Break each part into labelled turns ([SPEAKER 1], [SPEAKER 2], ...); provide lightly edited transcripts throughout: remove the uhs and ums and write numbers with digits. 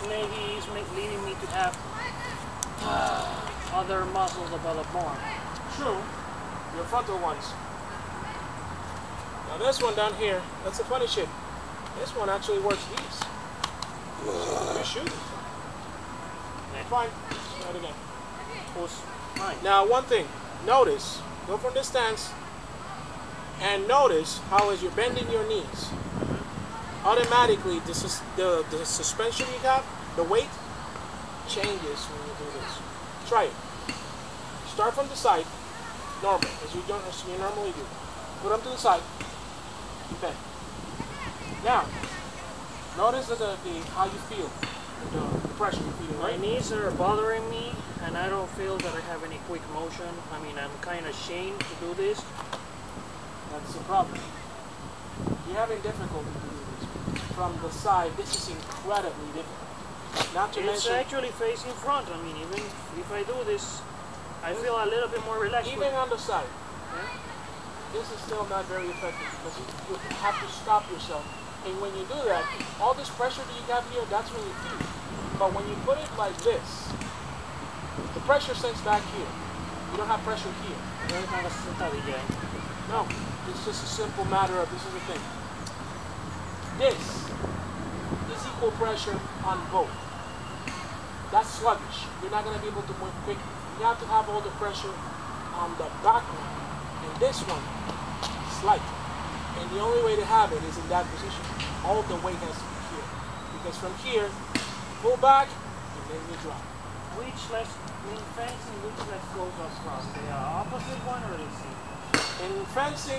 [SPEAKER 1] maybe is leading me to have other muscles develop more.
[SPEAKER 2] True. Your frontal ones. Now this one down here, that's the funny shit. This one actually works these. Your shoes. Fine. Try it again.
[SPEAKER 1] Fine.
[SPEAKER 2] Now one thing. Notice. Go from this stance. And notice how as you're bending your knees, automatically the suspension you have, the weight, changes when you do this. Try it. Start from the side, normal, as you normally do. Put them to the side. Bend. Now, notice how you feel, the pressure you feel.
[SPEAKER 1] My knees are bothering me, and I don't feel that I have any quick motion. I mean, I'm kind of ashamed to do this.
[SPEAKER 2] That's the problem. You're having difficulty to do this. From the side, this is incredibly difficult. Not to
[SPEAKER 1] It's
[SPEAKER 2] mention,
[SPEAKER 1] actually facing front. I mean, even if I do this, I feel a little bit more relaxed.
[SPEAKER 2] even on the side, this is still not very effective because you have to stop yourself. And when you do that, all this pressure that you have here, that's when you feel. But when you put it like this, the pressure sends back here. You don't have pressure here. No, it's just a simple matter of, this is the thing. This is equal pressure on both. That's sluggish. You're not going to be able to move quickly. You have to have all the pressure on the back one. And this one is light. And the only way to have it is in that position. All the weight has to be here. Because from here, pull back, and then you drop.
[SPEAKER 1] Which leg, in fencing, which leg goes across? The opposite one or the same?
[SPEAKER 2] In fencing,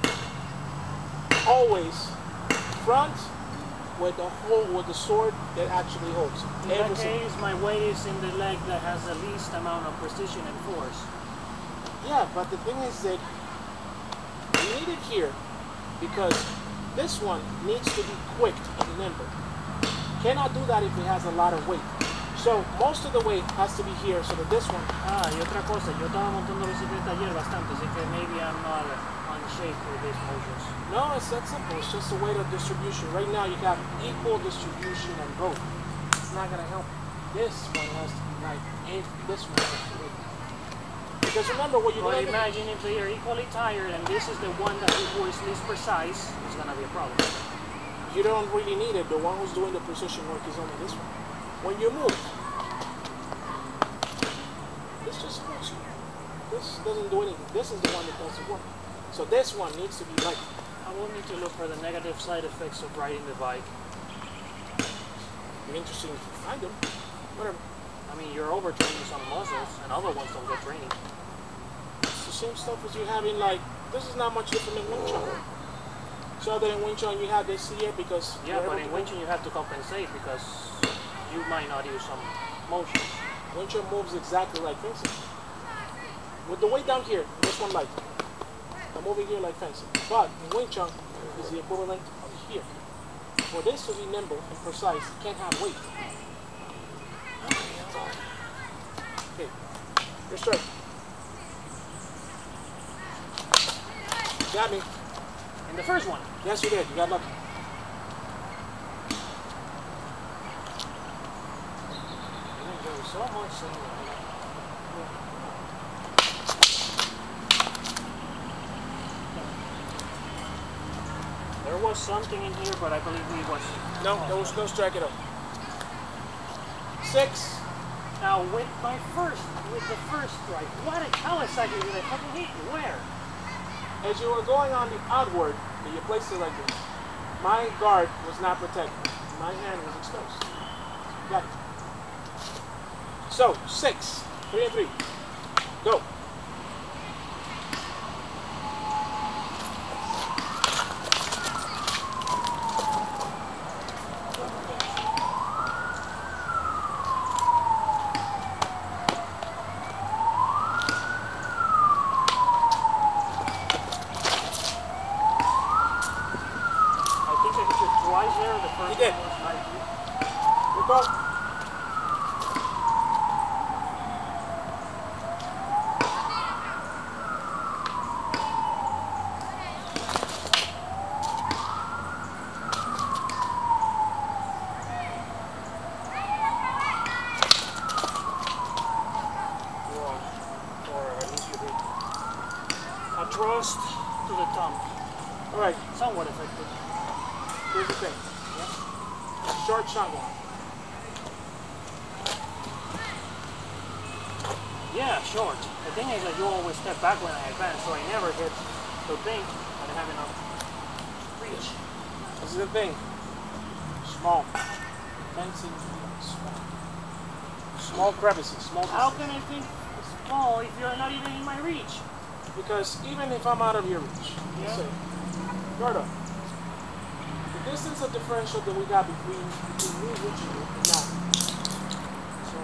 [SPEAKER 2] always front with the sword that actually holds.
[SPEAKER 1] In that case, my weight is in the leg that has the least amount of precision and force.
[SPEAKER 2] Yeah, but the thing is that you need it here because this one needs to be quick and nimble. Cannot do that if it has a lot of weight. So most of the weight has to be here so that this one...
[SPEAKER 1] y otra cosa, yo estaba montando bicicleta ayer bastante, así que maybe I'm not on shape for these motions.
[SPEAKER 2] No, it's that simple. It's just the weight of distribution. Right now you have equal distribution on both. It's not going to help. This one has to be light and this one has to be weight. Because remember what you're doing...
[SPEAKER 1] Imagine if they are equally tired and this is the one that is least precise, it's going to be a problem.
[SPEAKER 2] You don't really need it. The one who's doing the precision work is only this one. When you move, this just moves you. This doesn't do anything. This is the one that does the work. So this one needs to be light.
[SPEAKER 1] I will need to look for the negative side effects of riding the bike.
[SPEAKER 2] You're interested if you find them. Whatever.
[SPEAKER 1] I mean, you're overtraining some muscles, and other ones don't get training.
[SPEAKER 2] It's the same stuff as you have in, like, this is not much different than Wing Chun. So other than Wing Chun, you have this here because...
[SPEAKER 1] Yeah, but in Wing Chun you have to compensate because you might not use some motions.
[SPEAKER 2] Wing Chun moves exactly like fencing. With the weight down here, this one light. I'm moving here like fencing. But in Wing Chun is the equivalent of here. For this to be nimble and precise, you can't have weight. Okay, your start. Got me.
[SPEAKER 1] In the first one?
[SPEAKER 2] Yes, you did. You got lucky.
[SPEAKER 1] So much There was something in here, but I believe we was...
[SPEAKER 2] No, there was no strike at all. 6.
[SPEAKER 1] Now with the first strike, how exactly did I fucking hit you? Where?
[SPEAKER 2] As you were going on the outward, you placed it like this. My guard was not protected. My hand was exposed. Got it. So, 6, 3 and 3. Go.
[SPEAKER 1] I think I hit you twice there. The first
[SPEAKER 2] You did.
[SPEAKER 1] one was like...
[SPEAKER 2] Good go.
[SPEAKER 1] thrust to the thumb.
[SPEAKER 2] All right,
[SPEAKER 1] Somewhat effective.
[SPEAKER 2] here's the thing. Short shotgun.
[SPEAKER 1] Yeah, short. The thing is that you always step back when I advance, so I never get to think that I have enough reach.
[SPEAKER 2] This is the thing. Small. 10 centimeters. Small. Small crevices. Small.
[SPEAKER 1] How can I think small if you're not even in my reach?
[SPEAKER 2] Because even if I'm out of your reach,
[SPEAKER 1] Yeah.
[SPEAKER 2] let's say, Gordo, the distance of differential that we got between me reaching you and now. So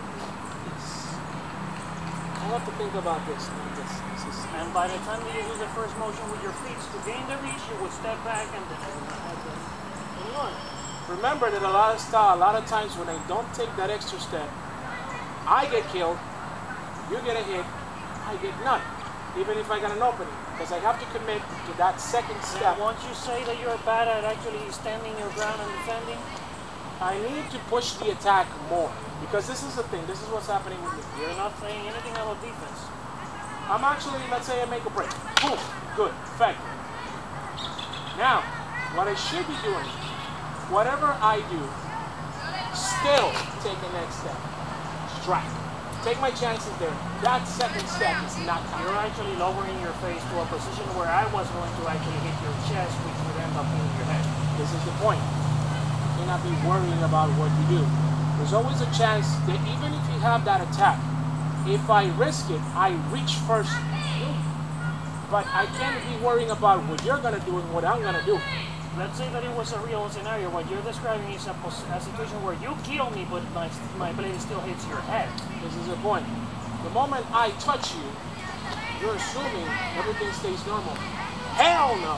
[SPEAKER 2] I have to think about this. This is,
[SPEAKER 1] And by the time that you do the first motion with your feet to gain the reach, you would step back and then run.
[SPEAKER 2] remember that a lot of times when I don't take that extra step, I get killed, you get a hit, I get none. Even if I got an opening, because I have to commit to that second step.
[SPEAKER 1] Won't you say that you're bad at actually standing your ground and defending?
[SPEAKER 2] I need to push the attack more, because this is the thing. This is what's happening with me.
[SPEAKER 1] You're not saying anything about defense.
[SPEAKER 2] I'm actually, let's say I make a break. Boom. Good. Effective. Now, what I should be doing, whatever I do, still take the next step. Strike. Take my chances there. That second step is not counting.
[SPEAKER 1] You're actually lowering your face to a position where I was going to actually hit your chest, which would end up hitting your head.
[SPEAKER 2] This is the point. You cannot be worrying about what you do. There's always a chance that even if you have that attack, if I risk it, I reach first. But I can't be worrying about what you're going to do and what I'm going to do.
[SPEAKER 1] Let's say that it was a real scenario. What you're describing is a situation where you kill me, but my blade still hits your head.
[SPEAKER 2] This is the point. The moment I touch you, you're assuming everything stays normal. Hell no!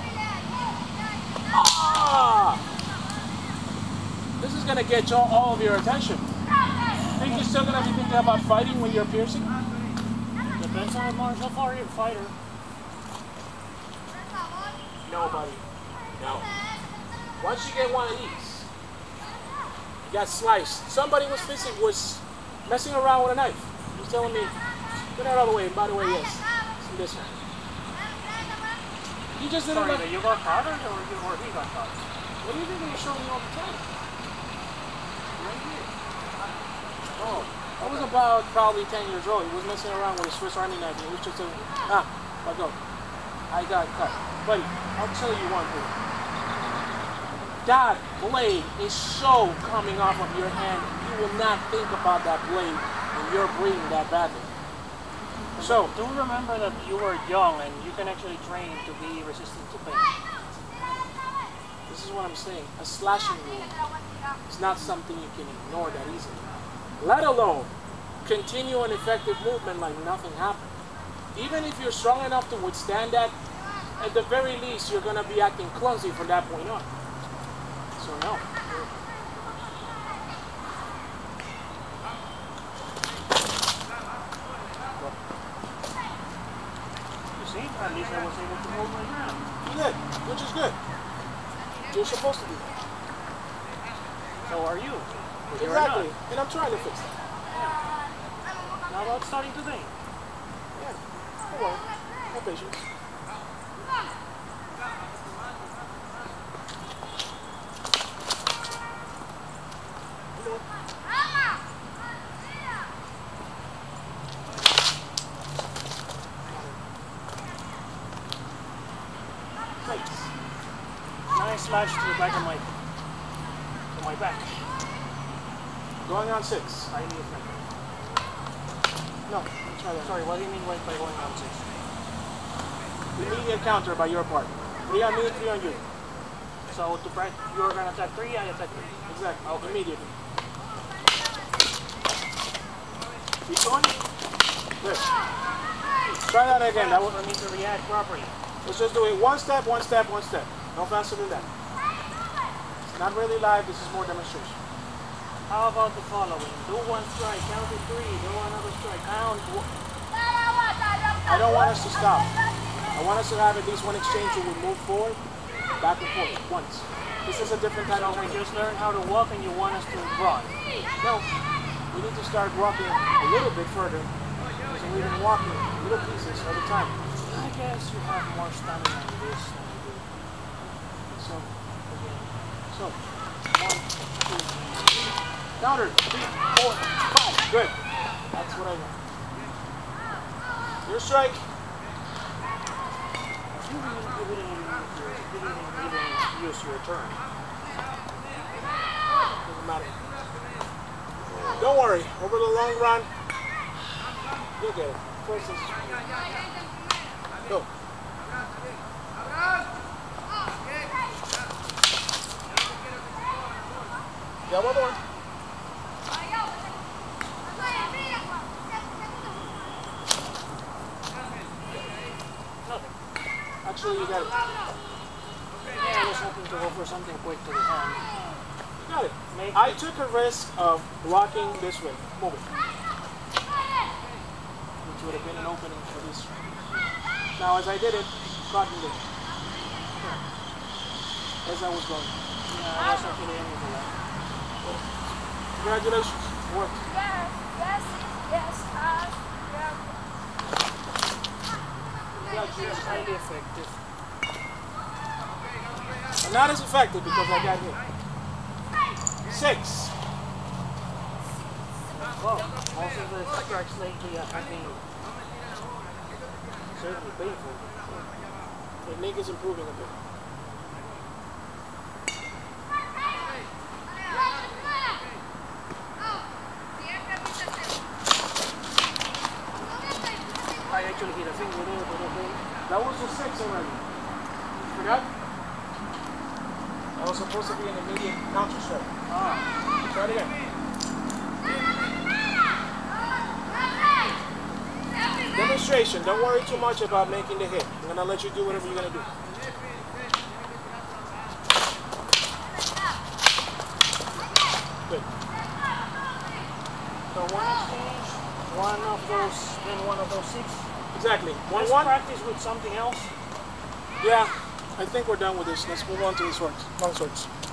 [SPEAKER 2] Ah! This is going to get all of your attention. Think you're still going to be thinking about fighting when you're piercing?
[SPEAKER 1] Depends on the martial fighter.
[SPEAKER 2] No, buddy. No. Once you get one of these, you got sliced. Somebody was messing around with a knife. He was telling me, get that out of the way. And by the way, yes, see this one. You just didn't
[SPEAKER 1] Sorry,
[SPEAKER 2] let.
[SPEAKER 1] that you got caught or he got caught?
[SPEAKER 2] What do you think you show me all the time?
[SPEAKER 1] Right here.
[SPEAKER 2] Oh, I was about probably 10 years old. He was messing around with a Swiss Army knife. And he was just saying, let go. I got cut. Buddy, I'll tell you one thing. That blade is so coming off of your hand, you will not think about that blade when you're bleeding that badly. So,
[SPEAKER 1] do remember that you were young and you can actually train to be resistant to pain.
[SPEAKER 2] this is what I'm saying. A slashing wound is not something you can ignore that easily. Let alone continue an effective movement like nothing happened. Even if you're strong enough to withstand that, at the very least, you're going to be acting clumsy from that point on. So no.
[SPEAKER 1] You see, at least I was able to hold my ground.
[SPEAKER 2] You did, which is good. You're supposed to do that.
[SPEAKER 1] So are you. But you're
[SPEAKER 2] Exactly,
[SPEAKER 1] not.
[SPEAKER 2] and I'm trying to fix that.
[SPEAKER 1] Yeah. Now about starting today.
[SPEAKER 2] Yeah, don't worry. Have patience.
[SPEAKER 1] Nice slash to the back of my back.
[SPEAKER 2] Going on 6.
[SPEAKER 1] Highly effective.
[SPEAKER 2] No, let's try that.
[SPEAKER 1] Sorry, what do you mean by going on 6?
[SPEAKER 2] Immediate counter by your part. 3 on me, 3 on you.
[SPEAKER 1] So to practice, you're gonna attack 3, I attack 3.
[SPEAKER 2] Exactly.
[SPEAKER 1] Okay.
[SPEAKER 2] Immediately. Keep going. Good. Try that again. That
[SPEAKER 1] For me to react properly.
[SPEAKER 2] Let's just do it one step, one step, one step. No faster than that. It's not really live. This is more demonstration.
[SPEAKER 1] How about the following? Do 1 strike, count to 3, do another strike, count.
[SPEAKER 2] I don't want us to stop. I want us to have at least one exchange where we move forward, back and forth, once. This is a different type of
[SPEAKER 1] So we
[SPEAKER 2] training.
[SPEAKER 1] just learned how to walk and you want us to run.
[SPEAKER 2] No, we need to start walking a little bit further because we've been walking little pieces all the time.
[SPEAKER 1] I guess you have more stamina in this than I do. So, again. So, 1, 2, counter, 3, 4, 5. Good. That's what I want.
[SPEAKER 2] Your strike.
[SPEAKER 1] You didn't even use your turn.
[SPEAKER 2] Doesn't matter. Don't worry. Over the long run, you'll get it. First is go. Yeah, one more.
[SPEAKER 1] Nothing.
[SPEAKER 2] Actually, you got it.
[SPEAKER 1] Yeah, I was hoping to go for something quick to the hand.
[SPEAKER 2] You got it. I took a risk of blocking this way. Move it. Which would have been an opening for this. Now, as I did it, Cotton did. As I was going.
[SPEAKER 1] Yeah, I wasn't really aiming for that.
[SPEAKER 2] Congratulations. It worked.
[SPEAKER 1] It's highly effective.
[SPEAKER 2] But not as effective because I got hit. 6.
[SPEAKER 1] Well, most of the strikes lately have been certainly painful.
[SPEAKER 2] Technique is improving a bit.
[SPEAKER 1] I actually hit a finger there, but okay.
[SPEAKER 2] That was a 6 already. Forgot? That was supposed to be an immediate counter strike.
[SPEAKER 1] Ah.
[SPEAKER 2] Try it again. Demonstration. Don't worry too much about making the hit. I'm going to let you do whatever you're going to do. Good.
[SPEAKER 1] So one exchange, one of those, then one of those 6.
[SPEAKER 2] Exactly.
[SPEAKER 1] Let's
[SPEAKER 2] 1-1.
[SPEAKER 1] practice with something else.
[SPEAKER 2] Yeah. I think we're done with this. Let's move on to the swords. Long swords.